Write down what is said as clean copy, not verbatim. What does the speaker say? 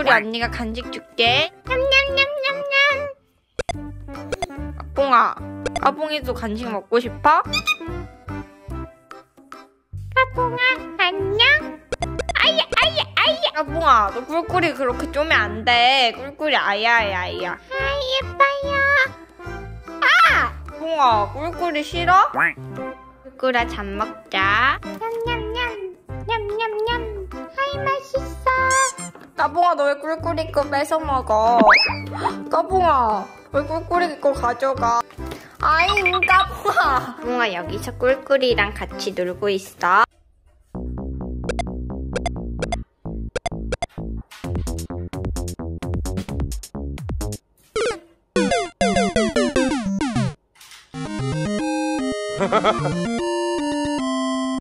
꿀꿀이 언니가 간식 줄게. 냠냠냠냠냠. 까봉아, 까봉이도 간식 먹고 싶어? 까봉아, 안녕? 아야, 아야, 아야. 까봉아, 너 꿀꿀이 그렇게 쪼면 안 돼. 꿀꿀이 아야야, 아야. 아, 예뻐요. 아! 까봉아, 꿀꿀이 싫어? 꿀꿀아, 잠 먹자. 냠냠냠, 냠냠냠. 아이, 맛있어. 까봉아, 너 왜 꿀꿀이 거 뺏어 먹어? 까봉아, 왜 꿀꿀이 거 가져가? 아잉, 까봉아. 까봉아, 여기서 꿀꿀이랑 같이 놀고 있어.